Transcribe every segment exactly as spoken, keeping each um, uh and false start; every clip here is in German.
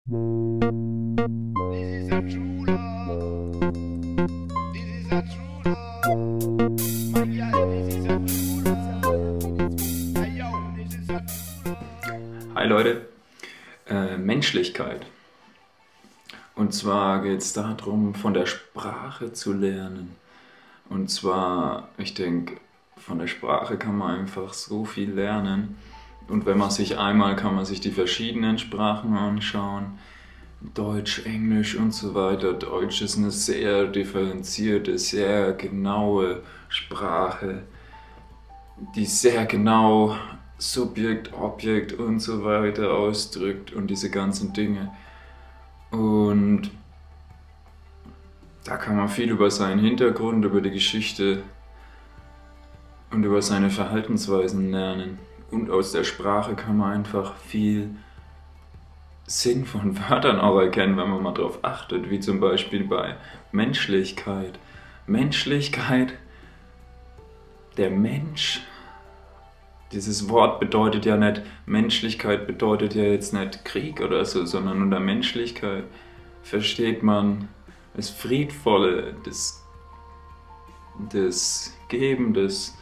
This is a true love. This is a true love. My girl, this is a true love. Hey yo, this is a true love. Hi Leute, äh, Menschlichkeit. Und zwar geht es darum, von der Sprache zu lernen. Und zwar, ich denke, von der Sprache kann man einfach so viel lernen. Und wenn man sich einmal, kann man sich die verschiedenen Sprachen anschauen. Deutsch, Englisch und so weiter. Deutsch ist eine sehr differenzierte, sehr genaue Sprache, die sehr genau Subjekt, Objekt und so weiter ausdrückt und diese ganzen Dinge. Und da kann man viel über seinen Hintergrund, über die Geschichte und über seine Verhaltensweisen lernen. Und aus der Sprache kann man einfach viel Sinn von Wörtern auch erkennen, wenn man mal darauf achtet, wie zum Beispiel bei Menschlichkeit. Menschlichkeit, der Mensch. Dieses Wort bedeutet ja nicht, Menschlichkeit bedeutet ja jetzt nicht Krieg oder so, sondern unter Menschlichkeit versteht man das Friedvolle, das, das Geben, das,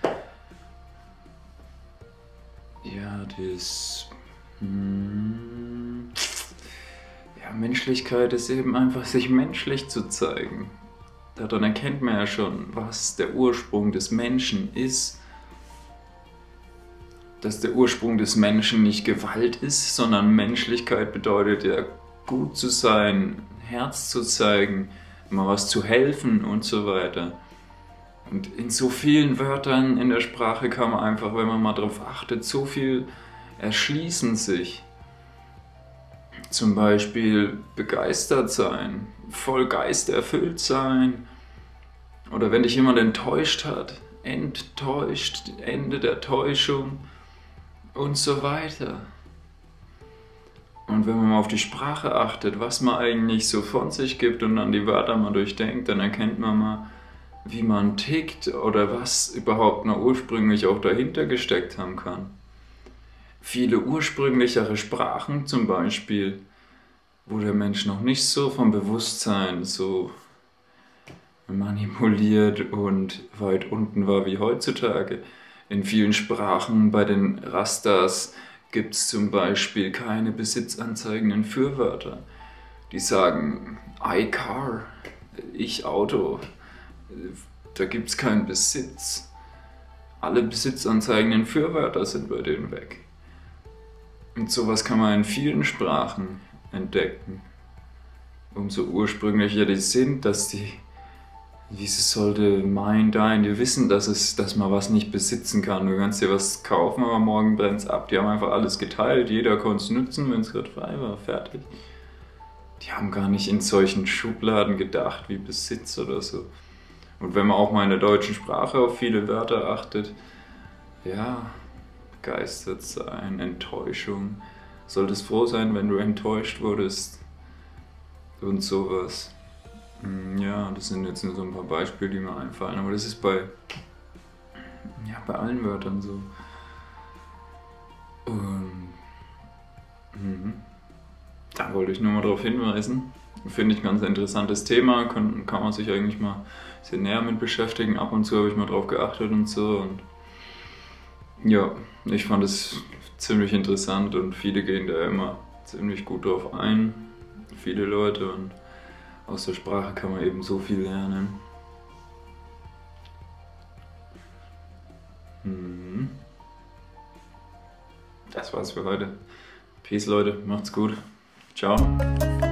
ja, das, hm, ja, Menschlichkeit ist eben einfach, sich menschlich zu zeigen. Daran erkennt man ja schon, was der Ursprung des Menschen ist. Dass der Ursprung des Menschen nicht Gewalt ist, sondern Menschlichkeit bedeutet ja, gut zu sein, Herz zu zeigen, mal was zu helfen und so weiter. Und in so vielen Wörtern in der Sprache kann man einfach, wenn man mal darauf achtet, so viel erschließen sich. Zum Beispiel begeistert sein, voll Geist erfüllt sein. Oder wenn dich jemand enttäuscht hat, enttäuscht, Ende der Täuschung. Und so weiter. Und wenn man mal auf die Sprache achtet, was man eigentlich so von sich gibt und dann die Wörter mal durchdenkt, dann erkennt man mal, wie man tickt oder was überhaupt noch ursprünglich auch dahinter gesteckt haben kann. Viele ursprünglichere Sprachen zum Beispiel, wo der Mensch noch nicht so vom Bewusstsein so manipuliert und weit unten war wie heutzutage. In vielen Sprachen, bei den Rastas, gibt es zum Beispiel keine besitzanzeigenden Fürwörter. Die sagen I car, ich Auto. Da gibt es keinen Besitz. Alle besitzanzeigenden Fürwörter sind bei denen weg. Und sowas kann man in vielen Sprachen entdecken. Umso ursprünglicher die sind, dass die Wie sollte mein, dein, die wissen, dass, es, dass man was nicht besitzen kann. Du kannst dir was kaufen, aber morgen brennt es ab. Die haben einfach alles geteilt, jeder konnte es nutzen, wenn es gerade frei war, fertig. Die haben gar nicht in solchen Schubladen gedacht wie Besitz oder so. Und wenn man auch mal in der deutschen Sprache auf viele Wörter achtet, ja, begeistert sein, Enttäuschung. Solltest froh sein, wenn du enttäuscht wurdest und sowas. Ja, das sind jetzt nur so ein paar Beispiele, die mir einfallen, aber das ist bei, ja, bei allen Wörtern so. Und mhm. Da wollte ich nur mal darauf hinweisen. Finde ich ein ganz interessantes Thema, kann, kann man sich eigentlich mal ein bisschen näher mit beschäftigen. Ab und zu habe ich mal drauf geachtet und so. Und ja, ich fand es ziemlich interessant und viele gehen da immer ziemlich gut drauf ein. Viele Leute, und aus der Sprache kann man eben so viel lernen. Mhm. Das war's für heute. Peace Leute, macht's gut. Ciao.